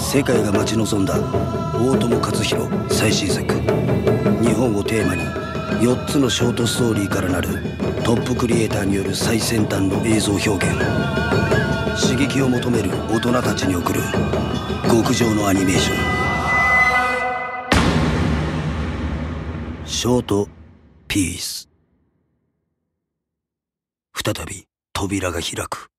世界が待ち望んだ大友克洋最新作。日本をテーマに4つのショートストーリーからなるトップクリエイターによる最先端の映像表現。刺激を求める大人たちに送る極上のアニメーション。ショートピース。再び扉が開く。